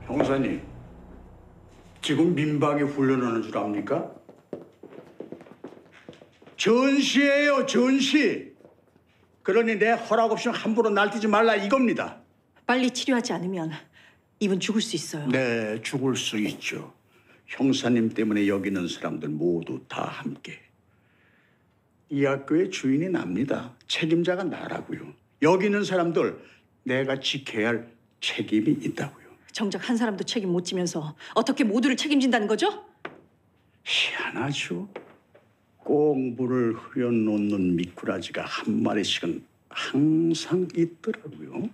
형사님, 지금 민방위 훈련하는 줄 압니까? 전시예요, 전시. 그러니 내 허락 없이는 함부로 날뛰지 말라 이겁니다. 빨리 치료하지 않으면 이분 죽을 수 있어요. 네, 죽을 수 있죠. 형사님 때문에 여기 있는 사람들 모두 다 함께. 이 학교의 주인이 납니다. 책임자가 나라고요. 여기 있는 사람들 내가 지켜야 할 책임이 있다고요. 정작 한 사람도 책임 못 지면서 어떻게 모두를 책임진다는 거죠? 희한하죠. 꼭 물을 흐려놓는 미꾸라지가 한 마리씩은 항상 있더라고요.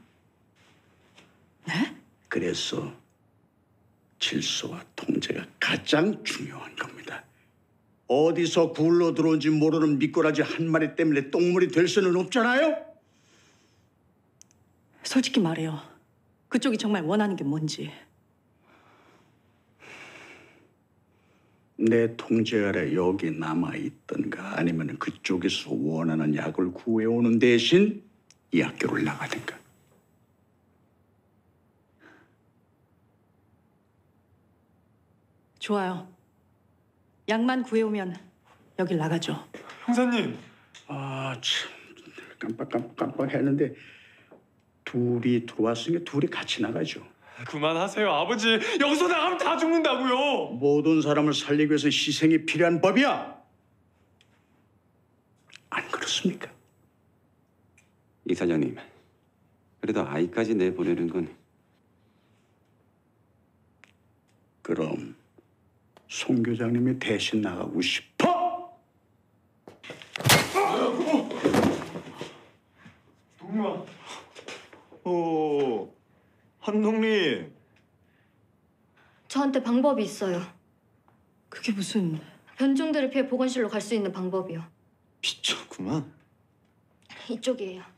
네? 그래서 질서와 통제가 가장 중요한 겁니다. 어디서 굴러 들어온지 모르는 미꾸라지 한 마리 때문에 똥물이 될 수는 없잖아요. 솔직히 말해요. 그쪽이 정말 원하는 게 뭔지. 내 통제 아래 여기 남아있던가 아니면 그쪽에서 원하는 약을 구해오는 대신 이 학교를 나가든가. 좋아요. 약만 구해오면 여길 나가죠. 형사님. 아, 참 깜빡 했는데 둘이 들어왔으니까 둘이 같이 나가죠. 그만하세요, 아버지. 여기서 나가면 다 죽는다고요. 모든 사람을 살리기 위해서 희생이 필요한 법이야. 안 그렇습니까? 이사장님, 그래도 아이까지 내보내는 건 그럼 송 교장님이 대신 나가고 싶어? 동료아. 한동리. 저한테 방법이 있어요. 그게 무슨... 변종들을 피해 보건실로 갈 수 있는 방법이요. 미쳤구만. 이쪽이에요.